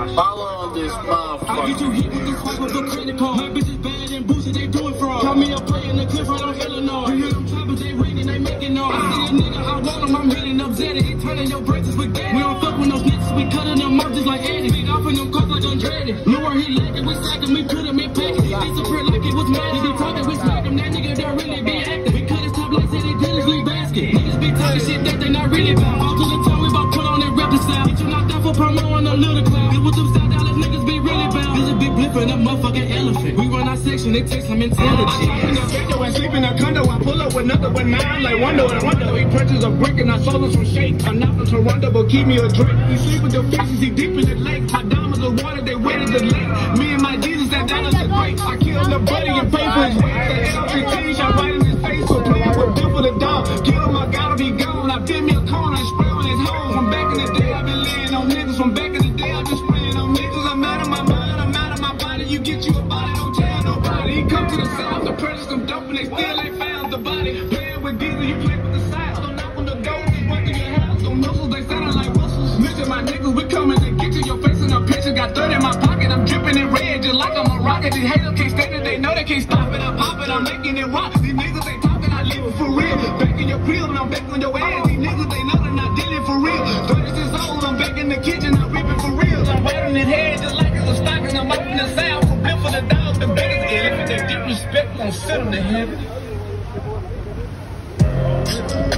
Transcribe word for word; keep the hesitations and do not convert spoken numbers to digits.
Follow this motherfucker. I get you hit with this swipe of the credit card. My bitch is bad and bougie, they doing fraud. Call me a play in the cliff right on Illinois. You hear them choppers, they raining, they making noise. I see a nigga, I want him, I'm hitting up Zettie. He turning your brains to spaghetti. We don't fuck with no snitches, we cutting them up just like Eddie. Big off in them cars like Andretti. Knew where he lacking, we sacked him, we put him in package. He disappeared like it was mad. He be talking, we smack him, that nigga don't really be acting. We cut his top like Zettie diligently basket. Niggas be talking shit that they not really about. All to the time, we about put on that rapper style. Get you knocked out for promo on a little cloud. Get with them South Dallas niggas be really bound. This a big blip and a motherfucking elephant. We run our section, it takes some intelligence. I chop in the window and sleep in a condo. I pull up with nothing but nine like Wonder and Wonder. He purchased a brick and I sold him some shake. I knocked him to Toronto, but keep me a drink. He sleep with the fishes, he deep in the lake. My diamonds are water, they wet at the lake. Me and my Jesus, that dollars are great. I killed the buddy and pay for his weight. The L fifteen shot right in his face. So playing with Bill for the dog. Kill him, I gotta be gone. I feel me a cone, I spray on his hose. From back in the day, I've been laying on niggas. From back in the day, I've been spraying on niggas. I'm out of my mind, I'm out of my body. You get you a body, don't tell nobody. He come to the south to purchase some dope and they still ain't found the body. Playing with deezy, you play with the sides. Don't knock on the door, just walk in your house. Them muscles, they sounding like whistles. Listen, my niggas, we coming to get you. Your face in the picture, got thirty in my pocket. I'm dripping in red, just like I'm a rocket. These haters can't stand it, they know they can't stop it. I pop it, I'm making it rock. These niggas ain't talking, I live it for real. Back in your crib, and I'm back on your ass. These niggas, they know they're not dealing for real. thirty-six old, I'm back in the kitchen, I'm reaping for real. I'm riding his head just like it's a stocking. I'm up in the south, from Bill for the dog, the biggest elephant. They disrespect, gon' send them to heaven.